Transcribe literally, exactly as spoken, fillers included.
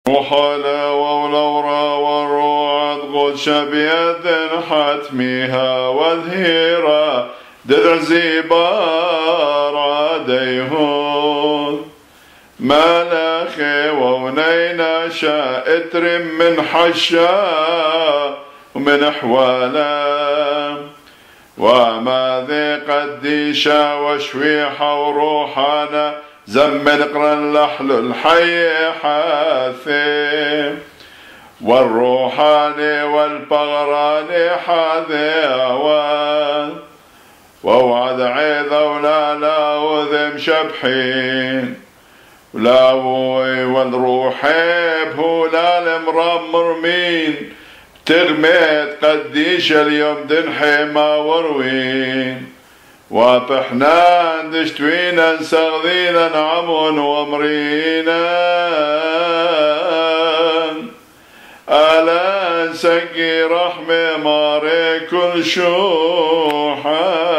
وحلا ولورا والروعد قدش بيد حتميها وذهيرا درع زبار عديهون ملاخي ونينا شائتر من حشا ومن حوالا وما ذي قديشا وشويحة وروحانا زمن قرن لحل الحي حاثي والروحاني والبغراني حاذي أوان ووعد عيذا ولا لا وذم شبحين ولاوي والروحي بهولا المرام مرمين تغميت قديش اليوم دنحي ما وروين وابحنان دشتوينا سغذينا عمون ومرينا ألا سقي رحمة ماري كل شوحا